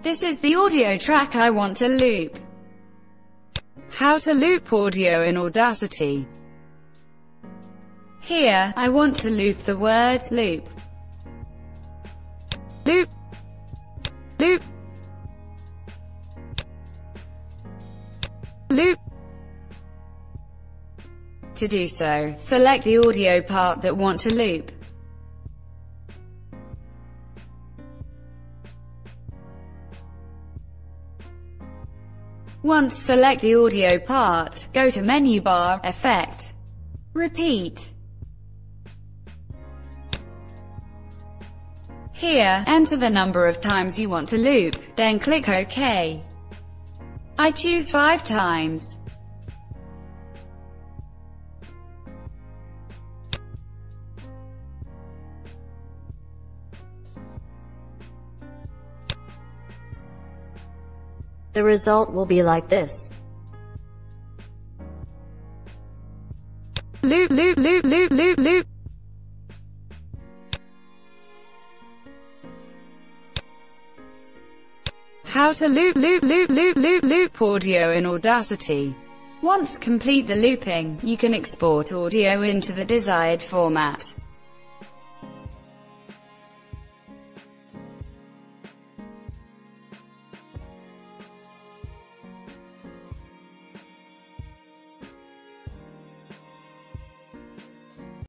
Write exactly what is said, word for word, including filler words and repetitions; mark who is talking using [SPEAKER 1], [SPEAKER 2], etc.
[SPEAKER 1] This is the audio track I want to loop. How to loop audio in Audacity. Here, I want to loop the word loop. Loop. Loop. Loop. To do so, select the audio part that want to loop. Once select the audio part, go to menu bar, Effect, Repeat. Here, enter the number of times you want to loop, then click OK. I choose five times.
[SPEAKER 2] The result will be like this.
[SPEAKER 1] Loop, loop, loop, loop, loop, loop. How to loop, loop, loop, loop, loop, loop audio in Audacity. Once complete the looping, you can export audio into the desired format.